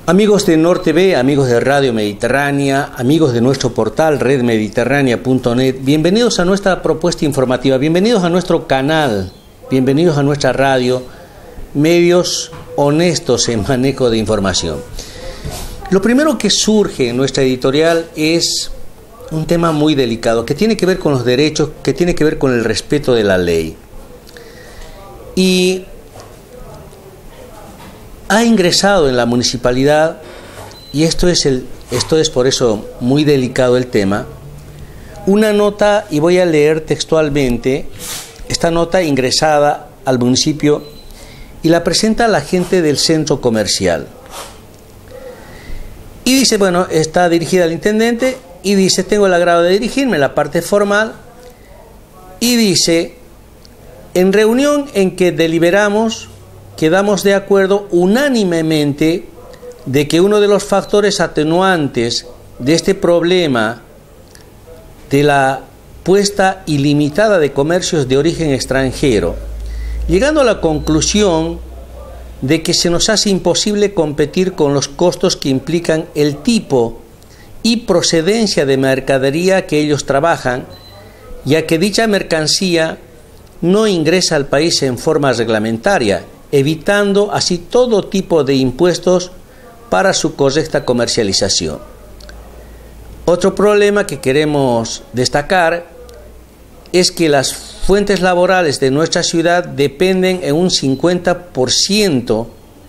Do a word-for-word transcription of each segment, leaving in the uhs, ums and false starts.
Amigos de Nor T V, amigos de Radio Mediterránea, amigos de nuestro portal red mediterránea punto net, bienvenidos a nuestra propuesta informativa, bienvenidos a nuestro canal, bienvenidos a nuestra radio, medios honestos en manejo de información. Lo primero que surge en nuestra editorial es un tema muy delicado, que tiene que ver con los derechos, que tiene que ver con el respeto de la ley. Y ha ingresado en la municipalidad, y esto es, el, esto es por eso muy delicado el tema, una nota, y voy a leer textualmente, esta nota ingresada al municipio, y la presenta la gente del centro comercial. Y dice, bueno, está dirigida al intendente, y dice, tengo el agrado de dirigirme, la parte formal, y dice, en reunión en que deliberamos, quedamos de acuerdo unánimemente de que uno de los factores atenuantes de este problema de la puesta ilimitada de comercios de origen extranjero, llegando a la conclusión de que se nos hace imposible competir con los costos que implican el tipo y procedencia de mercadería que ellos trabajan, ya que dicha mercancía no ingresa al país en forma reglamentaria, evitando así todo tipo de impuestos para su correcta comercialización. Otro problema que queremos destacar es que las fuentes laborales de nuestra ciudad dependen en un cincuenta por ciento,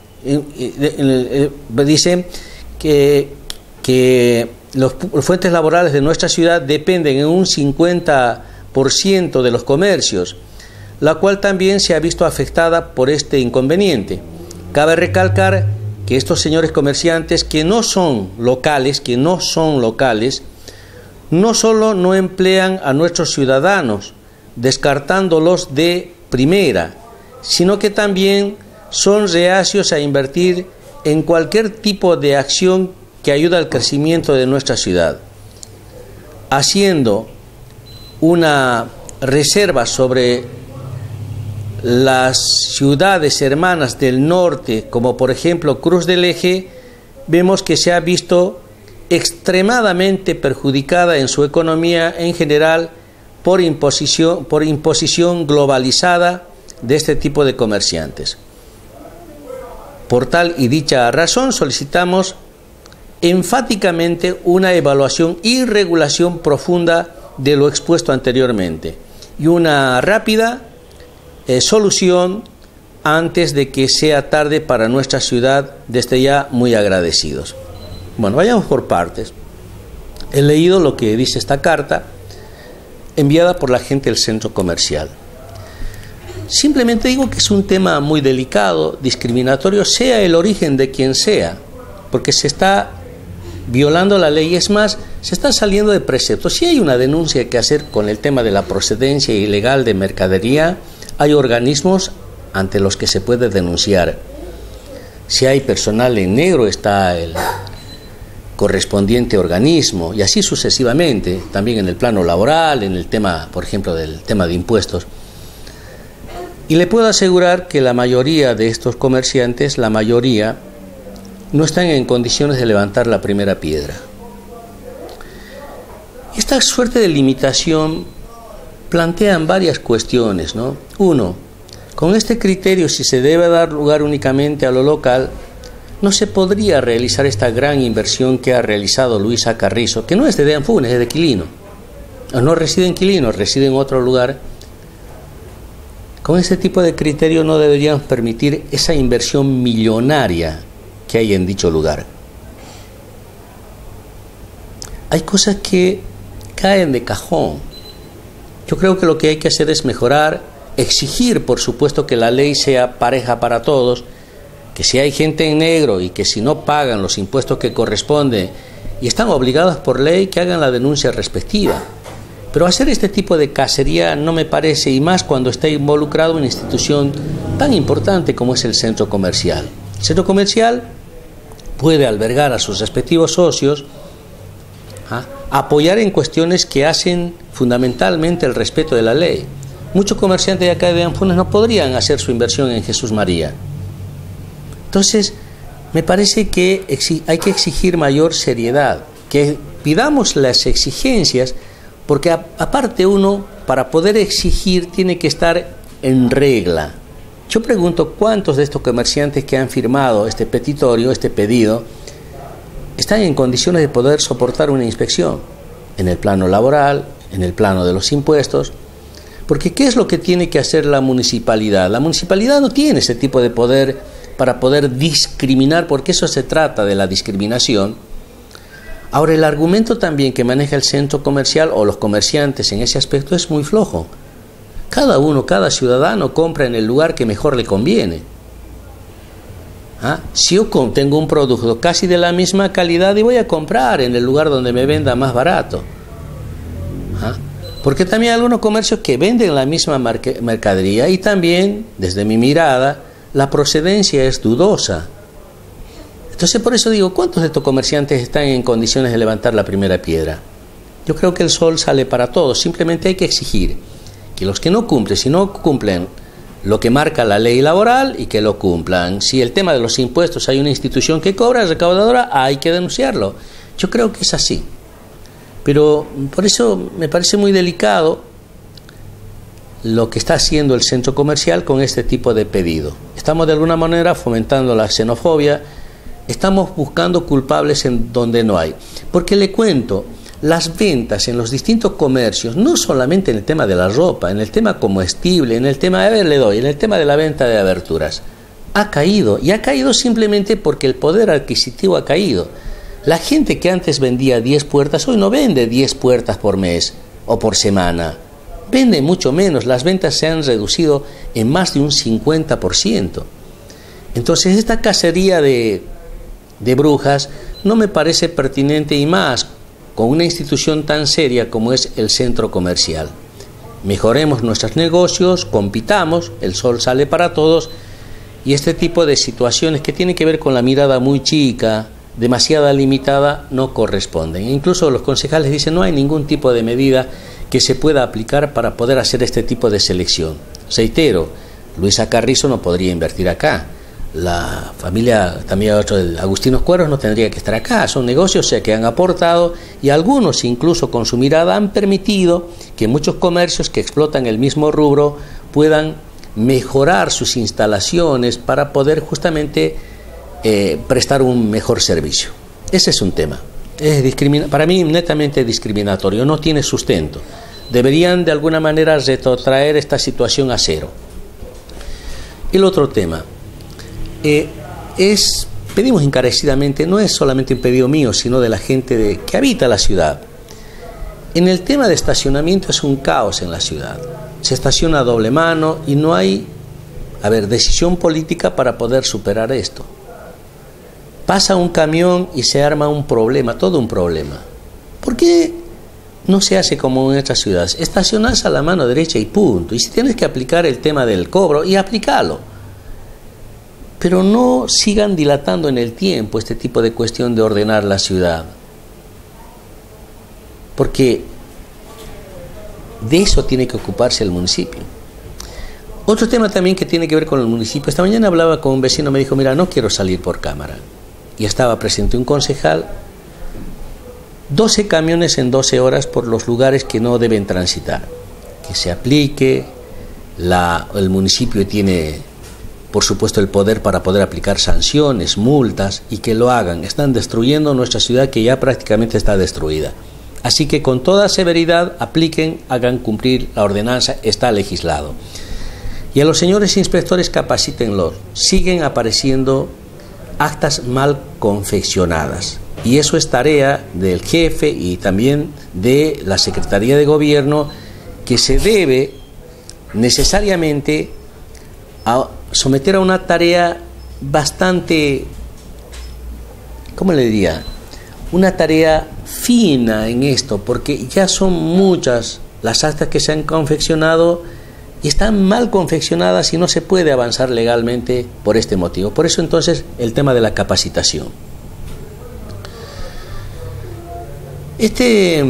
dice que, que las fuentes laborales de nuestra ciudad dependen en un cincuenta por ciento de los comercios, la cual también se ha visto afectada por este inconveniente. Cabe recalcar que estos señores comerciantes que no son locales, que no son locales, no solo no emplean a nuestros ciudadanos, descartándolos de primera, sino que también son reacios a invertir en cualquier tipo de acción que ayude al crecimiento de nuestra ciudad, haciendo una reserva sobre las ciudades hermanas del norte, como por ejemplo Cruz del Eje, vemos que se ha visto extremadamente perjudicada en su economía en general por imposición, por imposición globalizada de este tipo de comerciantes. Por tal y dicha razón solicitamos enfáticamente una evaluación y regulación profunda de lo expuesto anteriormente y una rápida Eh, solución antes de que sea tarde para nuestra ciudad, desde ya muy agradecidos. Bueno, vayamos por partes. He leído lo que dice esta carta enviada por la gente del centro comercial. Simplemente digo que es un tema muy delicado, discriminatorio, sea el origen de quien sea, porque se está violando la ley. Es más, se está saliendo de preceptos. Si hay una denuncia que hacer con el tema de la procedencia ilegal de mercadería, hay organismos ante los que se puede denunciar. Si hay personal en negro, está el correspondiente organismo, y así sucesivamente, también en el plano laboral, en el tema, por ejemplo, del tema de impuestos. Y le puedo asegurar que la mayoría de estos comerciantes, la mayoría, no están en condiciones de levantar la primera piedra. Esta suerte de limitación plantean varias cuestiones, ¿no? Uno, con este criterio, si se debe dar lugar únicamente a lo local, no se podría realizar esta gran inversión que ha realizado Luisa Carrizo, que no es de Dean Funes, es de Quilino. No reside en Quilino, reside en otro lugar. Con este tipo de criterio no deberíamos permitir esa inversión millonaria que hay en dicho lugar. Hay cosas que caen de cajón. Yo creo que lo que hay que hacer es mejorar, exigir, por supuesto, que la ley sea pareja para todos, que si hay gente en negro y que si no pagan los impuestos que corresponden y están obligados por ley, que hagan la denuncia respectiva. Pero hacer este tipo de cacería no me parece, y más cuando está involucrado una institución tan importante como es el centro comercial. El centro comercial puede albergar a sus respectivos socios, ¿ah? apoyar en cuestiones que hacen fundamentalmente el respeto de la ley. Muchos comerciantes de acá de Dean Funes no podrían hacer su inversión en Jesús María. Entonces, me parece que hay que exigir mayor seriedad, que pidamos las exigencias, porque a, aparte uno, para poder exigir, tiene que estar en regla. Yo pregunto cuántos de estos comerciantes que han firmado este petitorio, este pedido, están en condiciones de poder soportar una inspección en el plano laboral, en el plano de los impuestos, porque ¿qué es lo que tiene que hacer la municipalidad? La municipalidad no tiene ese tipo de poder para poder discriminar, porque eso se trata de la discriminación. Ahora, el argumento también que maneja el centro comercial o los comerciantes en ese aspecto es muy flojo. Cada uno, cada ciudadano compra en el lugar que mejor le conviene. ¿Ah? Si yo tengo un producto casi de la misma calidad y voy a comprar en el lugar donde me venda más barato. ¿Ah? Porque también hay algunos comercios que venden la misma mercadería y también, desde mi mirada, la procedencia es dudosa. Entonces, por eso digo, ¿cuántos de estos comerciantes están en condiciones de levantar la primera piedra? Yo creo que el sol sale para todos, simplemente hay que exigir que los que no cumplen, si no cumplen lo que marca la ley laboral, y que lo cumplan. Si el tema de los impuestos hay una institución que cobra, recaudadora, hay que denunciarlo. Yo creo que es así. Pero por eso me parece muy delicado lo que está haciendo el centro comercial con este tipo de pedido. Estamos de alguna manera fomentando la xenofobia, estamos buscando culpables en donde no hay. Porque le cuento, las ventas en los distintos comercios, no solamente en el tema de la ropa, en el tema comestible, en el tema, a ver, le doy, en el tema de la venta de aberturas, ha caído, y ha caído simplemente porque el poder adquisitivo ha caído. La gente que antes vendía diez puertas, hoy no vende diez puertas por mes o por semana, vende mucho menos, las ventas se han reducido en más de un cincuenta por ciento. Entonces esta cacería de, de brujas no me parece pertinente, y más con una institución tan seria como es el centro comercial. Mejoremos nuestros negocios, compitamos, el sol sale para todos, y este tipo de situaciones que tienen que ver con la mirada muy chica, demasiada limitada, no corresponden. Incluso los concejales dicen no hay ningún tipo de medida que se pueda aplicar para poder hacer este tipo de selección. Reitero, Luisa Carrizo no podría invertir acá. La familia también otro, el Agustinos Cueros no tendría que estar acá. Son negocios, o sea, que han aportado, y algunos incluso con su mirada han permitido que muchos comercios que explotan el mismo rubro puedan mejorar sus instalaciones para poder justamente eh, prestar un mejor servicio. Ese es un tema. Es discrimina- para mí netamente discriminatorio, no tiene sustento. Deberían de alguna manera retrotraer esta situación a cero. El otro tema eh, es, pedimos encarecidamente, no es solamente un pedido mío, sino de la gente de, que habita la ciudad. En el tema de estacionamiento es un caos en la ciudad. Se estaciona a doble mano y no hay, a ver, decisión política para poder superar esto. Pasa un camión y se arma un problema, todo un problema. ¿Por qué no se hace como en otras ciudades? Estacionás a la mano derecha y punto. Y si tienes que aplicar el tema del cobro, y aplícalo. Pero no sigan dilatando en el tiempo este tipo de cuestión de ordenar la ciudad. Porque de eso tiene que ocuparse el municipio. Otro tema también que tiene que ver con el municipio. Esta mañana hablaba con un vecino, me dijo, mira, no quiero salir por cámara. Y estaba presente un concejal, doce camiones en doce horas por los lugares que no deben transitar. Que se aplique, la, el municipio tiene, por supuesto, el poder para poder aplicar sanciones, multas, y que lo hagan. Están destruyendo nuestra ciudad, que ya prácticamente está destruida. Así que con toda severidad apliquen, hagan cumplir la ordenanza, está legislado. Y a los señores inspectores capacítenlos. Siguen apareciendo actas mal confeccionadas, y eso es tarea del jefe y también de la Secretaría de Gobierno, que se debe necesariamente a someter a una tarea bastante, ¿cómo le diría? Una tarea fina en esto, porque ya son muchas las actas que se han confeccionado y están mal confeccionadas y no se puede avanzar legalmente por este motivo. Por eso entonces el tema de la capacitación. Este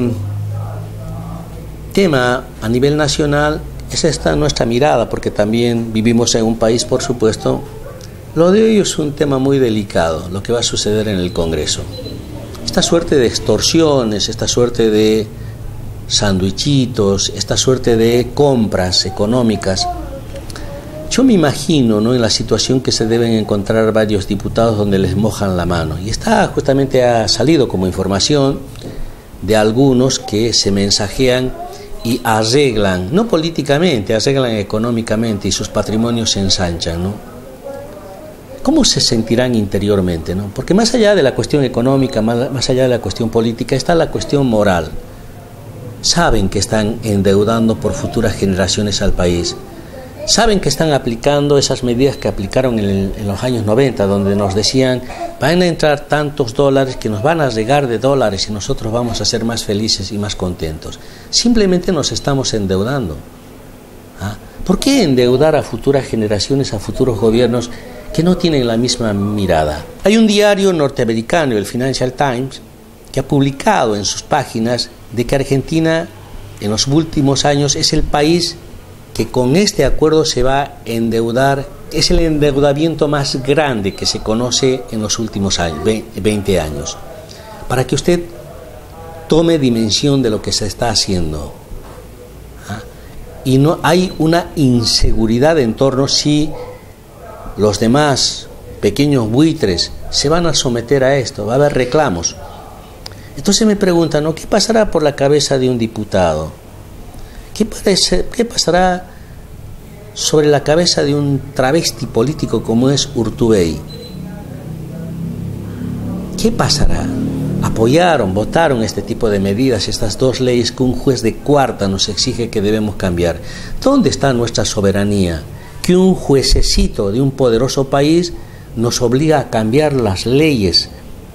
tema a nivel nacional, esa está nuestra mirada, porque también vivimos en un país, por supuesto, Lo de hoy es un tema muy delicado, lo que va a suceder en el Congreso. Esta suerte de extorsiones, esta suerte de sandwichitos, esta suerte de compras económicas, yo me imagino, ¿no?, en la situación que se deben encontrar varios diputados donde les mojan la mano. Y está justamente ha salido como información de algunos que se mensajean y arreglan, no políticamente, arreglan económicamente y sus patrimonios se ensanchan, ¿no? ¿Cómo se sentirán interiormente, ¿no? Porque más allá de la cuestión económica, más, más allá de la cuestión política, está la cuestión moral. Saben que están endeudando por futuras generaciones al país. Saben que están aplicando esas medidas que aplicaron en, el, en los años noventa, donde nos decían, van a entrar tantos dólares que nos van a regar de dólares y nosotros vamos a ser más felices y más contentos. Simplemente nos estamos endeudando. ¿Ah? ¿Por qué endeudar a futuras generaciones, a futuros gobiernos que no tienen la misma mirada? Hay un diario norteamericano, el Financial Times, que ha publicado en sus páginas de que Argentina en los últimos años es el país que con este acuerdo se va a endeudar, es el endeudamiento más grande que se conoce en los últimos años, veinte años. Para que usted tome dimensión de lo que se está haciendo. ¿Ah? Y no hay una inseguridad en torno si los demás pequeños buitres se van a someter a esto, va a haber reclamos. Entonces me preguntan, ¿no?, ¿qué pasará por la cabeza de un diputado? ¿Qué, parece, ¿Qué pasará sobre la cabeza de un travesti político como es Urtubey? ¿Qué pasará? Apoyaron, votaron este tipo de medidas, estas dos leyes que un juez de cuarta nos exige que debemos cambiar. ¿Dónde está nuestra soberanía? Que un juececito de un poderoso país nos obliga a cambiar las leyes.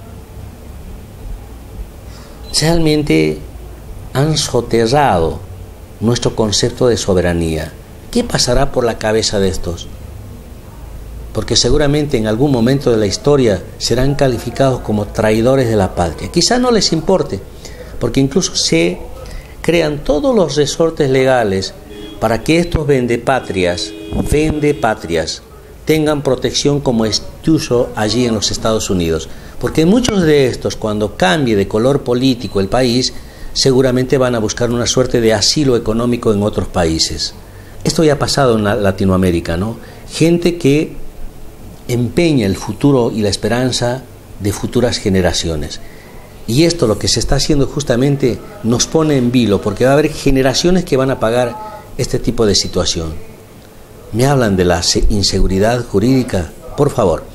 Realmente han soterrado nuestro concepto de soberanía. ¿Qué pasará por la cabeza de estos? Porque seguramente en algún momento de la historia serán calificados como traidores de la patria. Quizá no les importe, porque incluso se crean todos los resortes legales para que estos vendepatrias, vendepatrias, tengan protección como estuvo allí en los Estados Unidos. Porque muchos de estos, cuando cambie de color político el país, seguramente van a buscar una suerte de asilo económico en otros países. Esto ya ha pasado en Latinoamérica, ¿no? Gente que empeña el futuro y la esperanza de futuras generaciones. Y esto, lo que se está haciendo justamente, nos pone en vilo, porque va a haber generaciones que van a pagar este tipo de situación. ¿Me hablan de la inseguridad jurídica? Por favor.